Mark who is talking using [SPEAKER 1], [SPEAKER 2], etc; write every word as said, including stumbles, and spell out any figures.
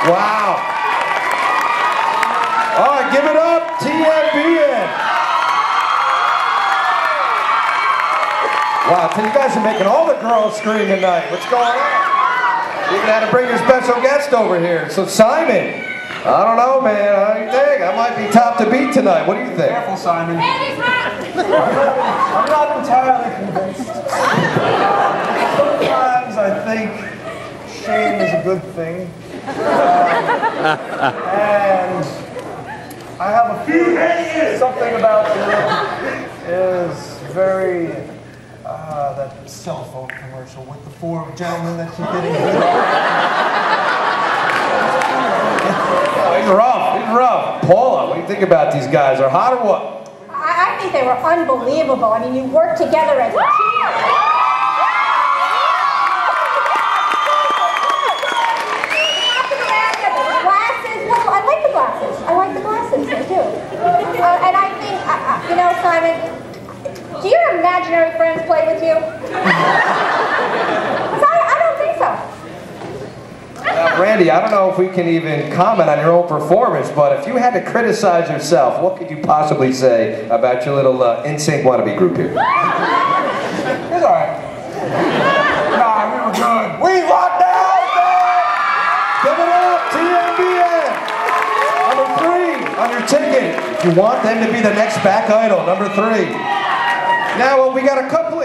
[SPEAKER 1] Wow. All right, give it up, T M B N. Wow, you guys are making all the girls scream tonight. What's going on? You even had to bring your special guest over here. So Simon, I don't know, man. How do you think? I might be top to beat tonight. What do you think?
[SPEAKER 2] Careful, Simon. I'm not entirely convinced. Sometimes I think shame is a good thing. Uh, and I have a feeling something about it is very, uh, that cell phone commercial with the four gentlemen that keep getting beat up.
[SPEAKER 1] He's rough, he's rough. Paula, what do you think about these guys? Are hot or what?
[SPEAKER 3] I, I think they were unbelievable. I mean, you work together as a team. I like the glasses. I like the glasses, I do. Uh, and I think, uh, you know, Simon, do your imaginary friends play with you? Because I, I don't think so.
[SPEAKER 1] Uh, Randy, I don't know if we can even comment on your own performance, but if you had to criticize yourself, what could you possibly say about your little uh, N Sync wannabe group here?
[SPEAKER 2] It's all right. Nah, we were good. We locked down, man!
[SPEAKER 1] Give it up, T M B N! Number three on your ticket. You want them to be the next back idol, number three. Now, well, we got a couple of